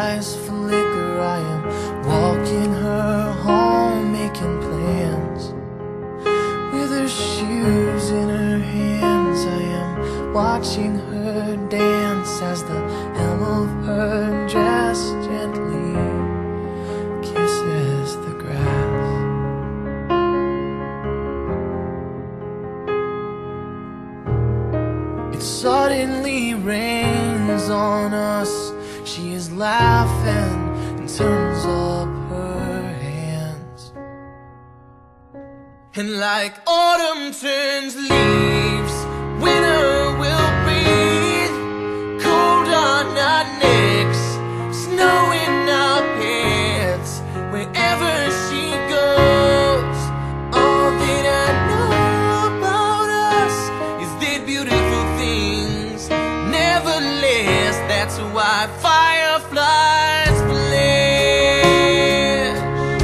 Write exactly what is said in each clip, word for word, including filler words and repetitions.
eyes for liquor. I am walking her home, making plans. With her shoes in her hands, I am watching her dance as the hem of her dress gently kisses the grass. It suddenly rains on us. She is laughing and turns up her hands. And like autumn turns leaves, winter will breathe. Cold on our necks, snow in our pants. Wherever she goes, all that I know about us is that beautiful things never last. That's why fireflies flash.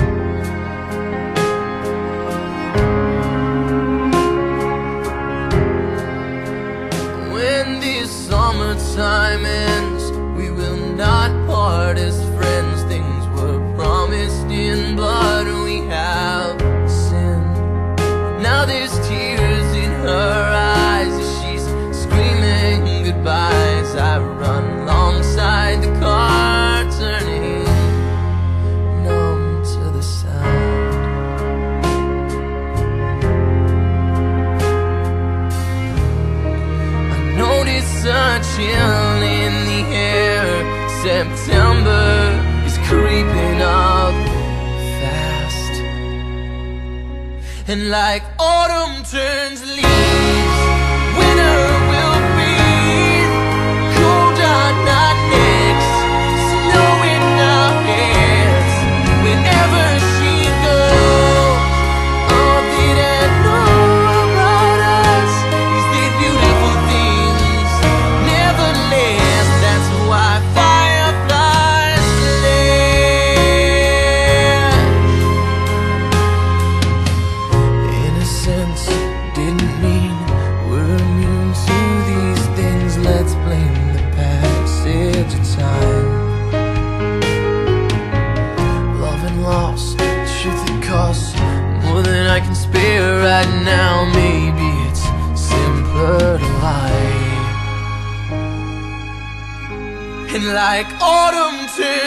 When this summertime ends, we will not part as friends. Things were promised in blood, we have sinned. Now there's tears in her eyes as she's screaming goodbyes. I run alongside the car, turning numb to the sound. I notice a chill in the air. September is creeping up fast. And like autumn turns leaves, winter will breathe. Cold on our necks, snow in our hands. Whenever she goes, all that I know about us is that beautiful things never last. That's why fireflies flash. Innocence didn't mean we're immune to these things. Let's blame the passage of time. Love and loss, truth that costs more than I can spare right now. Maybe it's simpler to lie. And like autumn turns